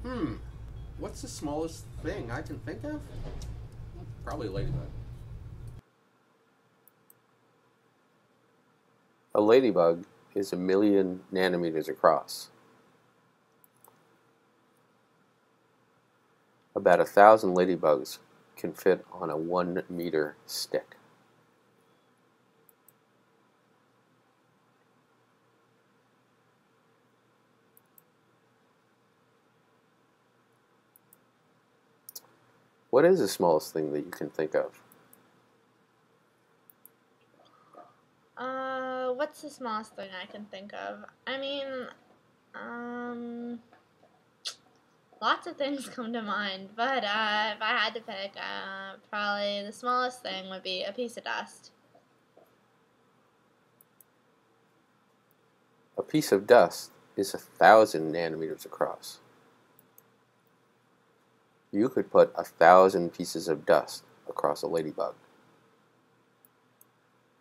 Hmm. What's the smallest thing I can think of? Probably a ladybug. A ladybug is 1,000,000 nanometers across. About 1,000 ladybugs can fit on a 1 meter stick. What is the smallest thing that you can think of? What's the smallest thing I can think of? I mean, um, lots of things come to mind, but if I had to pick, probably the smallest thing would be a piece of dust. A piece of dust is 1,000 nanometers across. You could put 1,000 pieces of dust across a ladybug.